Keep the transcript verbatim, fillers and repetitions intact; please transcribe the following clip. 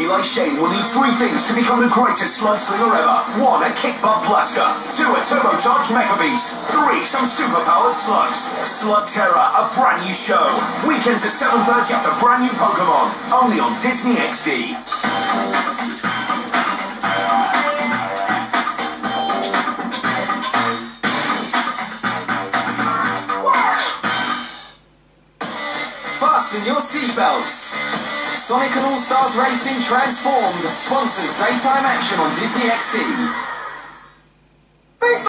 Eli Shane will need three things to become the greatest slug slinger ever. One, a kick butt blaster. Two, a turbocharged mecha beast. Three, some superpowered slugs. Slugterra, a brand new show. Weekends at seven thirty after brand new Pokemon. Only on Disney X D. Fasten your seatbelts. Sonic and All-Stars Racing Transformed sponsors daytime action on Disney X D.